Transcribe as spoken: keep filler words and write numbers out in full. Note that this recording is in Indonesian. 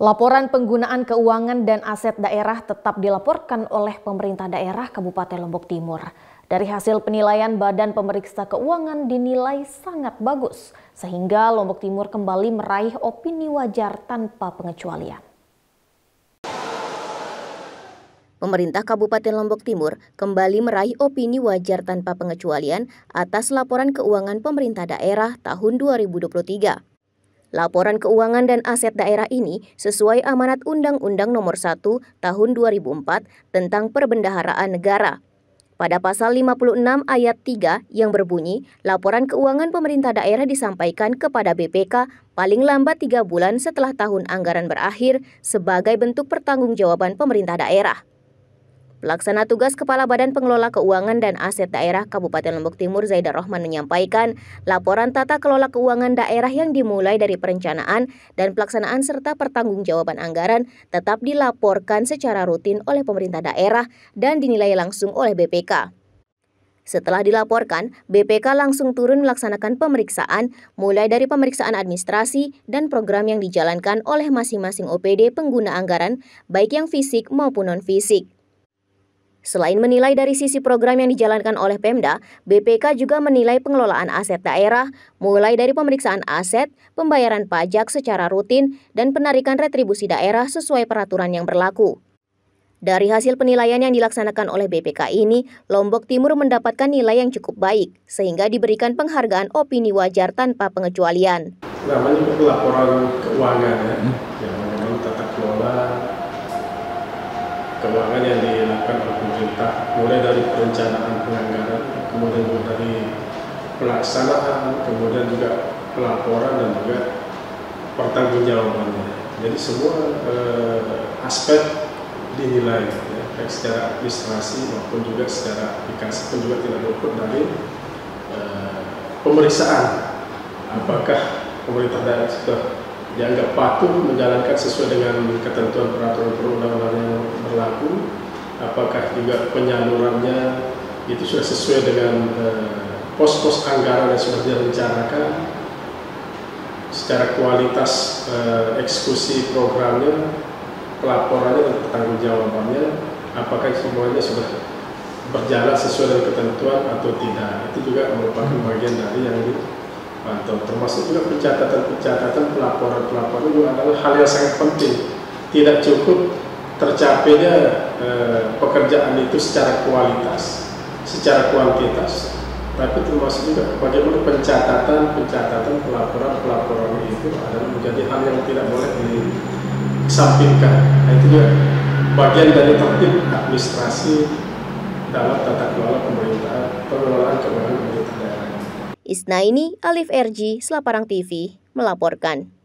Laporan penggunaan keuangan dan aset daerah tetap dilaporkan oleh pemerintah daerah Kabupaten Lombok Timur. Dari hasil penilaian Badan Pemeriksa Keuangan dinilai sangat bagus, sehingga Lombok Timur kembali meraih opini wajar tanpa pengecualian. Pemerintah Kabupaten Lombok Timur kembali meraih opini wajar tanpa pengecualian atas laporan keuangan pemerintah daerah tahun dua ribu dua puluh tiga. Laporan keuangan dan aset daerah ini sesuai amanat Undang-Undang Nomor satu Tahun dua ribu empat tentang Perbendaharaan Negara. Pada pasal lima puluh enam ayat tiga yang berbunyi, laporan keuangan pemerintah daerah disampaikan kepada B P K paling lambat tiga bulan setelah tahun anggaran berakhir sebagai bentuk pertanggungjawaban pemerintah daerah. Pelaksana tugas Kepala Badan Pengelola Keuangan dan Aset Daerah Kabupaten Lombok Timur Zaidah Rohman menyampaikan, laporan tata kelola keuangan daerah yang dimulai dari perencanaan dan pelaksanaan serta pertanggungjawaban anggaran tetap dilaporkan secara rutin oleh pemerintah daerah dan dinilai langsung oleh B P K. Setelah dilaporkan, B P K langsung turun melaksanakan pemeriksaan, mulai dari pemeriksaan administrasi dan program yang dijalankan oleh masing-masing O P D pengguna anggaran, baik yang fisik maupun non-fisik. Selain menilai dari sisi program yang dijalankan oleh Pemda, B P K juga menilai pengelolaan aset daerah, mulai dari pemeriksaan aset, pembayaran pajak secara rutin, dan penarikan retribusi daerah sesuai peraturan yang berlaku. Dari hasil penilaian yang dilaksanakan oleh B P K ini, Lombok Timur mendapatkan nilai yang cukup baik, sehingga diberikan penghargaan opini wajar tanpa pengecualian. Namanya laporan keuangan ya, yang mengenai tata kelola keuangan yang dilakukan oleh pemerintah, mulai dari perencanaan penganggaran, kemudian juga dari pelaksanaan, kemudian juga pelaporan dan juga pertanggungjawabannya. Jadi semua eh, aspek dinilai, ya, baik secara administrasi maupun juga secara aplikasi pun juga tidak luput dari eh, pemeriksaan. Apakah pemerintah daerah sudah dianggap patuh menjalankan sesuai dengan ketentuan peraturan perundang-undangan yang berlaku, apakah juga penyalurannya itu sudah sesuai dengan pos-pos eh, anggaran yang sudah direncanakan, secara kualitas eh, eksekusi programnya, pelaporannya dan pertanggungjawabannya, apakah semuanya sudah berjalan sesuai dengan ketentuan atau tidak. Itu juga merupakan bagian dari yang di atau termasuk juga pencatatan-pencatatan pelaporan-pelaporan juga adalah hal yang sangat penting. Tidak cukup tercapainya eh, pekerjaan itu secara kualitas, secara kuantitas, tapi termasuk juga bagaimana pencatatan-pencatatan pelaporan-pelaporan itu adalah menjadi hal yang tidak boleh disampingkan. Nah, itu juga bagian dari tertib administrasi dalam tata kelola pemerintahan, pengelolaan keuangan pemerintah daerah. Isnaini Alif R G, Selaparang T V, melaporkan.